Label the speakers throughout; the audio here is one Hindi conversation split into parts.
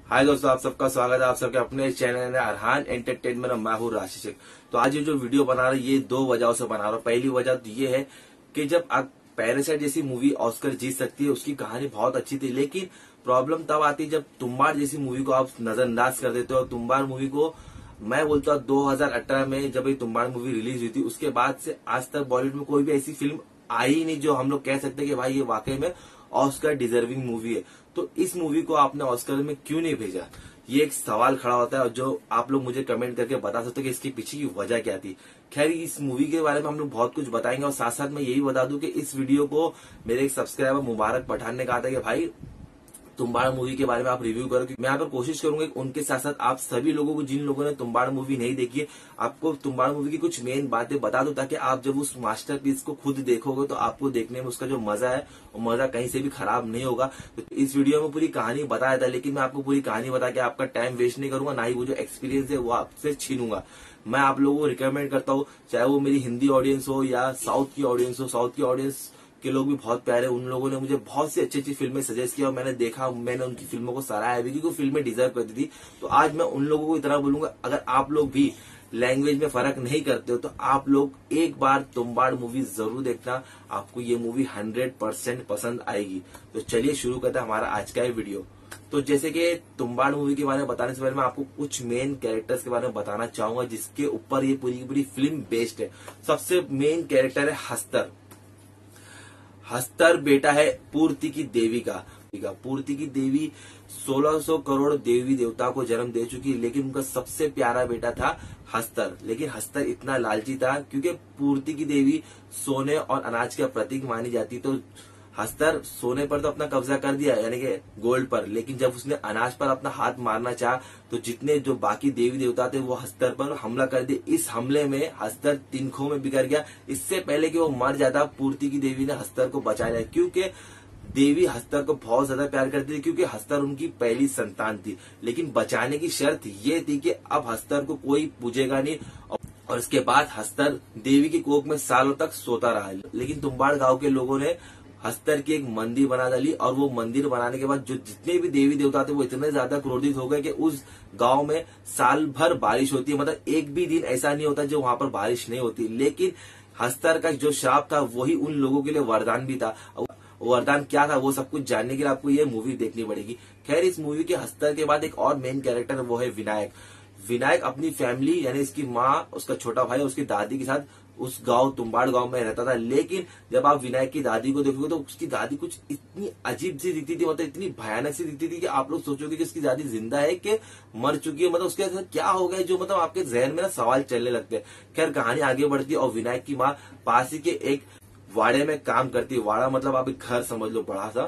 Speaker 1: हाय दोस्तों, आप सबका स्वागत है आप सबके अपने चैनल है अरहान एंटरटेनमेंट और मैं हूँ राशि शेख। तो आज ये जो वीडियो बना रहा हूँ ये दो वजहों से बना रहा हूँ। पहली वजह तो ये है कि जब आप पैरासाइट जैसी मूवी ऑस्कर जीत सकती है, उसकी कहानी बहुत अच्छी थी, लेकिन प्रॉब्लम तब आती है जब तुम्बाड़ जैसी मूवी को आप नजरअंदाज कर देते हो। और तुम्बाड़ मूवी को मैं बोलता हूँ 2018 में जब ये तुम्बाड़ मूवी रिलीज हुई थी, उसके बाद से आज तक बॉलीवुड में कोई भी ऐसी फिल्म आई ही नहीं जो हम लोग कह सकते हैं कि भाई ये वाकई में ऑस्कर डिजर्विंग मूवी है। तो इस मूवी को आपने ऑस्कर में क्यों नहीं भेजा, ये एक सवाल खड़ा होता है, और जो आप लोग मुझे कमेंट करके बता सकते हो कि इसके पीछे की वजह क्या थी। खैर, इस मूवी के बारे में हम लोग बहुत कुछ बताएंगे, और साथ साथ मैं यही बता दूं कि इस वीडियो को मेरे एक सब्सक्राइबर मुबारक पठान ने कहा था कि भाई तुम्बाड़ मूवी के बारे में आप रिव्यू करो। मैं यहाँ पर कोशिश करूंगा उनके साथ साथ आप सभी लोगों को, जिन लोगों ने तुम्बाड़ मूवी नहीं देखी है, आपको तुम्बाड़ मूवी की कुछ मेन बातें बता दो, ताकि आप जब उस मास्टरपीस को खुद देखोगे तो आपको देखने में उसका जो मजा है वो मजा कहीं से भी खराब नहीं होगा। तो इस वीडियो में पूरी कहानी बताया था, लेकिन मैं आपको पूरी कहानी बता के आपका टाइम वेस्ट नहीं करूंगा, ना ही वो जो एक्सपीरियंस है वो आपसे छीनूंगा। मैं आप लोगों को रिकमेंड करता हूँ, चाहे वो मेरी हिंदी ऑडियंस हो या साउथ की ऑडियंस हो। साउथ की ऑडियंस के लोग भी बहुत प्यारे, उन लोगों ने मुझे बहुत सी अच्छी अच्छी फिल्में सजेस्ट किया और मैंने देखा, मैंने उनकी फिल्मों को सराहा भी क्योंकि फिल्में डिजर्व करती थी। तो आज मैं उन लोगों को इतना बोलूंगा, अगर आप लोग भी लैंग्वेज में फर्क नहीं करते हो तो आप लोग एक बार तुम्बाड़ मूवी जरूर देखना, आपको ये मूवी 100% पसंद आएगी। तो चलिए शुरू करते हैं हमारा आज का ये वीडियो। तो जैसे कि तुम्बाड़ मूवी के बारे में बताने से पहले मैं आपको कुछ मेन कैरेक्टर्स के बारे में बताना चाहूंगा, जिसके ऊपर ये पूरी की पूरी फिल्म बेस्ड है। सबसे मेन कैरेक्टर है हस्तर। हस्तर बेटा है पूर्ति की देवी का। पूर्ति की देवी 1600 करोड़ देवी देवता को जन्म दे चुकी है, लेकिन उनका सबसे प्यारा बेटा था हस्तर। लेकिन हस्तर इतना लालची था, क्योंकि पूर्ति की देवी सोने और अनाज का प्रतीक मानी जाती, तो हस्तर सोने पर तो अपना कब्जा कर दिया, यानी कि गोल्ड पर, लेकिन जब उसने अनाज पर अपना हाथ मारना चाहा तो जितने जो बाकी देवी देवता थे वो हस्तर पर हमला कर दिए। इस हमले में हस्तर तिनकों में बिखर गया। इससे पहले कि वो मर जाता, पूर्ति की देवी ने हस्तर को बचाया, क्योंकि देवी हस्तर को बहुत ज्यादा प्यार करती थी, क्योंकि हस्तर उनकी पहली संतान थी। लेकिन बचाने की शर्त ये थी कि अब हस्तर को कोई पूजेगा नहीं, और इसके बाद हस्तर देवी की कोख में सालों तक सोता रहा। लेकिन तुम्बाड़ गांव के लोगों ने हस्तर की एक मंदिर बना डाली, और वो मंदिर बनाने के बाद जो जितने भी देवी देवता थे वो इतने ज्यादा क्रोधित हो गए कि उस गांव में साल भर बारिश होती है, मतलब एक भी दिन ऐसा नहीं होता जो वहां पर बारिश नहीं होती। लेकिन हस्तर का जो श्राप था वही उन लोगों के लिए वरदान भी था। वरदान क्या था वो सब कुछ जानने के लिए आपको ये मूवी देखनी पड़ेगी। खैर, इस मूवी के हस्तर के बाद एक और मेन कैरेक्टर वो है विनायक। विनायक अपनी फैमिली यानी इसकी माँ, उसका छोटा भाई और उसकी दादी के साथ उस गांव तुम्बाड़ गांव में रहता था। लेकिन जब आप विनायक की दादी को देखोगे तो उसकी दादी कुछ इतनी अजीब सी दिखती थी, मतलब इतनी भयानक सी दिखती थी कि आप लोग सोचोगे कि उसकी दादी जिंदा है कि मर चुकी है, मतलब उसके साथ क्या हो गया, जो मतलब आपके जहन में ना सवाल चलने लगते हैं। खैर, कहानी आगे बढ़ती है और विनायक की माँ पास ही के एक वाड़े में काम करती है। वाड़ा मतलब आप एक घर समझ लो बड़ा सा,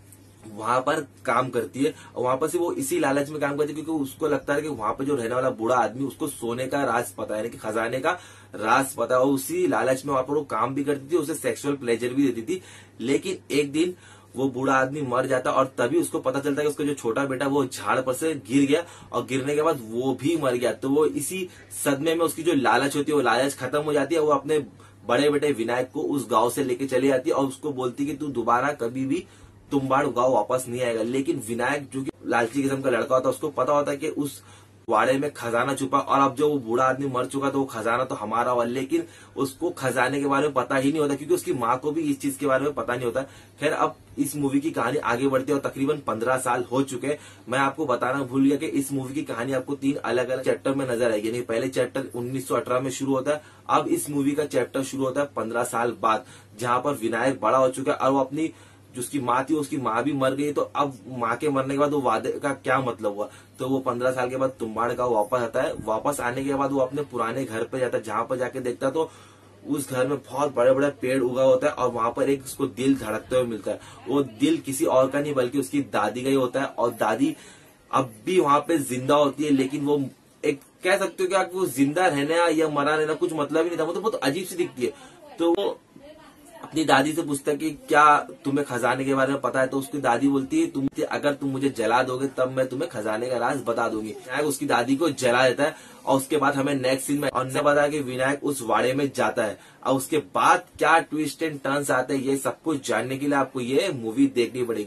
Speaker 1: वहां पर काम करती है। और वहां पर से वो इसी लालच में काम करती है क्योंकि उसको लगता है कि वहां पर जो रहने वाला बूढ़ा आदमी उसको सोने का राज पता है, यानी कि खजाने का राज पता है, और उसी लालच में वहां पर वो काम भी करती थी, उसे सेक्सुअल प्लेजर भी देती थी। लेकिन एक दिन वो बूढ़ा आदमी मर जाता, और तभी उसको पता चलता है कि उसका जो छोटा बेटा वो झाड़ पर से गिर गया, और गिरने के बाद वो भी मर गया। तो वो इसी सदमे में उसकी जो लालच होती है वो लालच खत्म हो जाती है। वो अपने बड़े बेटे विनायक को उस गांव से लेके चली जाती है और उसको बोलती कि तू दोबारा कभी भी तुम्बाड़ गांव वापस नहीं आएगा। लेकिन विनायक जो कि लालची किस्म का लड़का होता है, उसको पता होता है कि उस वाड़े में खजाना छुपा, और अब जो वो बूढ़ा आदमी मर चुका तो वो खजाना तो हमारा हुआ। लेकिन उसको खजाने के बारे में पता ही नहीं होता, क्योंकि उसकी माँ को भी इस चीज के बारे में पता नहीं होता। खैर, अब इस मूवी की कहानी आगे बढ़ती है और तकरीबन 15 साल हो चुके हैं। मैं आपको बताना भूल गया कि इस मूवी की कहानी आपको 3 अलग अलग चैप्टर में नजर आएगी। यानी पहले चैप्टर 1918 में शुरू होता है, अब इस मूवी का चैप्टर शुरू होता है 15 साल बाद, जहां पर विनायक बड़ा हो चुका है और वो अपनी जो उसकी माँ थी उसकी माँ भी मर गई। तो अब माँ के मरने के बाद वो वादे का क्या मतलब हुआ। तो वो 15 साल के बाद तुम्बाड़ गांव वापस आता है। वापस आने के बाद वो अपने पुराने घर पे जाता है, जहां पर जाके देखता है तो उस घर में बहुत बड़े बड़े पेड़ उगा होता है, और वहां पर एक उसको दिल धड़कते हुए मिलता है। वो दिल किसी और का नहीं बल्कि उसकी दादी का ही होता है, और दादी अब भी वहां पे जिंदा होती है। लेकिन वो एक कह सकते हो कि वो जिंदा रहना या मरा रहना कुछ मतलब ही नहीं था, वो तो बहुत अजीब सी दिखती है। तो वो अपनी दादी से पूछता है कि क्या तुम्हें खजाने के बारे में पता है। तो उसकी दादी बोलती है अगर तुम मुझे जला दोगे तब मैं तुम्हें खजाने का राज बता दूंगी। विनायक उसकी दादी को जला देता है, और उसके बाद हमें नेक्स्ट सीन में और ने बताया कि विनायक उस वाड़े में जाता है, और उसके बाद क्या ट्विस्ट एंड टर्न्स आते हैं ये सब कुछ जानने के लिए आपको ये मूवी देखनी पड़ेगी।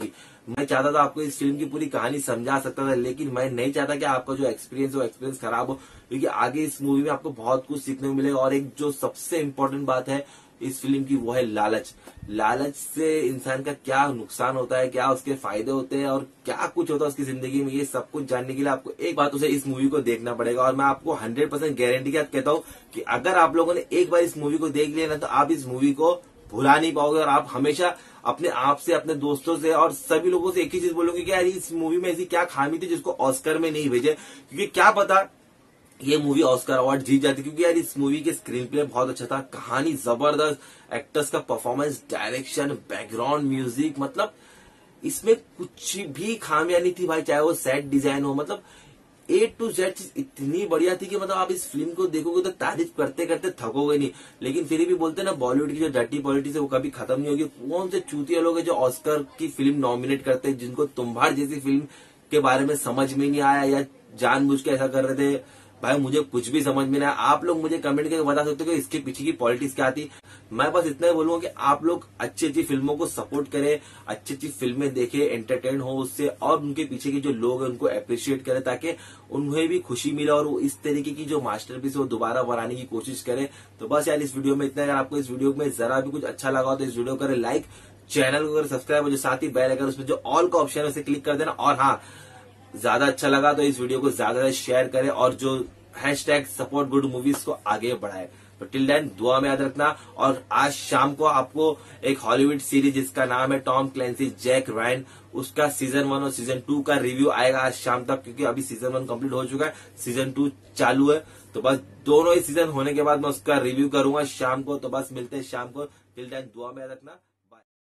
Speaker 1: मैं चाहता था आपको इस फिल्म की पूरी कहानी समझा सकता था, लेकिन मैं नहीं चाहता कि आपका जो एक्सपीरियंस है वो एक्सपीरियंस खराब हो, क्योंकि आगे इस मूवी में आपको बहुत कुछ सीखने को मिलेगा। और एक जो सबसे इम्पोर्टेंट बात है इस फिल्म की वो है लालच। लालच से इंसान का क्या नुकसान होता है, क्या उसके फायदे होते हैं और क्या कुछ होता है उसकी जिंदगी में, ये सब कुछ जानने के लिए आपको एक बात उसे इस मूवी को देखना पड़ेगा। और मैं आपको 100% गारंटी के साथ कहता हूँ कि अगर आप लोगों ने एक बार इस मूवी को देख लिया ना, तो आप इस मूवी को भुला नहीं पाओगे। और आप हमेशा अपने आप से, अपने दोस्तों से और सभी लोगों से एक ही चीज बोलोगे कि यार इस मूवी में ऐसी क्या खामी थी जिसको ऑस्कर में नहीं भेजे, क्योंकि क्या पता ये मूवी ऑस्कर अवार्ड जीत जाती। क्योंकि यार इस मूवी के स्क्रीन प्ले बहुत अच्छा था, कहानी जबरदस्त, एक्टर्स का परफॉर्मेंस, डायरेक्शन, बैकग्राउंड म्यूजिक, मतलब इसमें कुछ भी खामियां नहीं थी भाई। चाहे वो सेट डिजाइन हो, मतलब A to Z चीज इतनी बढ़िया थी कि मतलब आप इस फिल्म को देखोगे तो तारीफ करते करते थकोगे नहीं। लेकिन फिर भी बोलते हैं ना, बॉलीवुड की जो डर्टी पॉलिटिक्स है वो कभी खत्म नहीं होगी। कौन से चूतिया लोग हैं जो ऑस्कर की फिल्म नॉमिनेट करते हैं, जिनको तुम्हार जैसी फिल्म के बारे में समझ में नहीं आया या जानबूझ के ऐसा कर रहे थे। भाई मुझे कुछ भी समझ में नहीं आया। आप लोग मुझे कमेंट करके बता सकते हो कि इसके पीछे की पॉलिटिक्स क्या थी। मैं बस इतना ही बोलूंगा कि आप लोग अच्छी अच्छी फिल्मों को सपोर्ट करें, अच्छी अच्छी फिल्में देखें, एंटरटेन हो उससे, और उनके पीछे के जो लोग हैं उनको अप्रिशिएट करें, ताकि उन्हें भी खुशी मिले और वो इस तरीके की जो मास्टरपीस है वो दोबारा बनाने की कोशिश करें। तो बस यार इस वीडियो में इतना। अगर आपको इस वीडियो में जरा भी कुछ अच्छा लगा हो तो इस वीडियो को करें लाइक, चैनल को करें सब्सक्राइब, और जो साथ ही बेल, अगर उसमें जो ऑल का ऑप्शन है उसे क्लिक कर देना। और हाँ, ज्यादा अच्छा लगा तो इस वीडियो को ज्यादा शेयर करें और जो #सपोर्ट गुड मूवीज को आगे बढ़ाए। तो टिल देन दुआ में याद रखना। और आज शाम को आपको एक हॉलीवुड सीरीज जिसका नाम है टॉम क्लैंसी जैक रायन, उसका सीजन 1 और सीजन 2 का रिव्यू आएगा आज शाम तक, क्योंकि अभी सीजन 1 कंप्लीट हो चुका है, सीजन 2 चालू है। तो बस दोनों ही सीजन होने के बाद मैं उसका रिव्यू करूंगा शाम को। तो बस मिलते हैं शाम को। टिल देन दुआ में याद रखना।